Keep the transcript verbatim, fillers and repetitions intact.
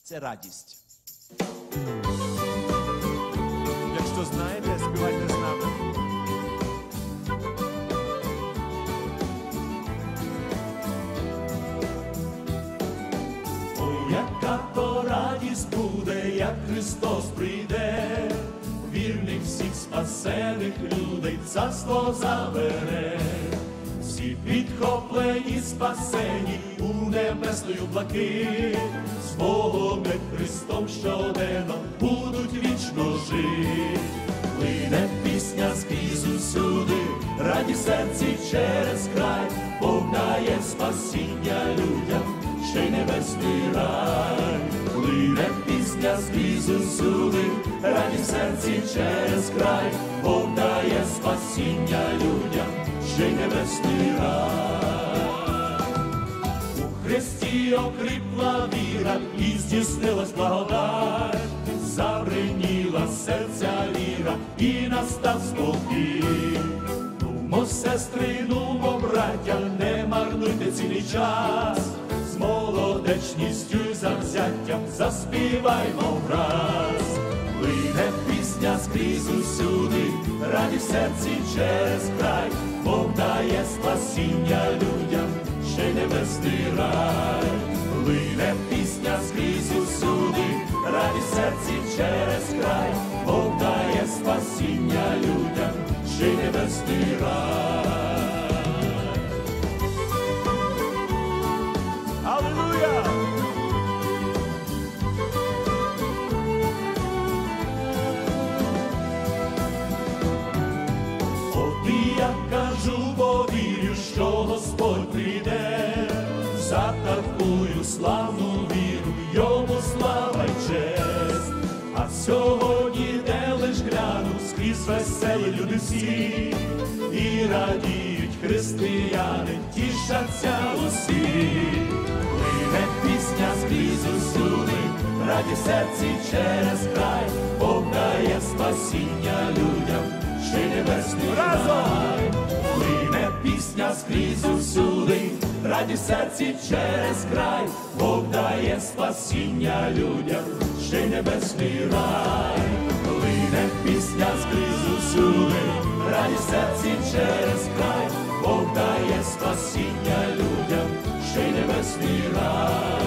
це радість. Якщо знаєте, співайте з нами. Ой, яка то радість буде, як Христос прийде, вірних всіх спасених людей царство забере. Всі підхоплені, спасені у небесною блакить, з Богом і Христом щоденно будуть вічно жити. Лине пісня скрізь усюди, радість в серці через край, Бог дає спасіння людям, ще й небесний рай. Лине пісня скрізь усюди, радість в серці через край, Бог дає спасіння людям, ще й небесний рай. У Христі окріпла віра і здійснилась благодать, забриніла серця ліра і настав спокій. Нумо, сестри, нумо, браття, не марнуйте цілий час, з молодечністю й завзяттям заспіваймо враз. Лине пісня скрізь усюди, радість в серці через край, Бог дає спасіння людям, ще й небесний рай. Лине пісня скрізь усюди, радість в серці через край, Бог дає спасіння людям, ще й небесний рай. Алілуя! От і я кажу, бо вірю, що Господь прийде, за такую славну віру йому слава й честь. А сьогодні, де лиш гляну, скрізь веселі люди всі, і радіють християни, тішаться усі. Лине пісня скрізь усюди, радість в серці через край, Бог дає спасіння людям, ще й небесний рай. Лине пісня скрізь усюди, радість в серці через край, Бог дає спасіння людям, ще й небесний рай. Лине пісня скрізь усюди, радість в серці через край, Бог дає спасіння людям, ще й небесний рай.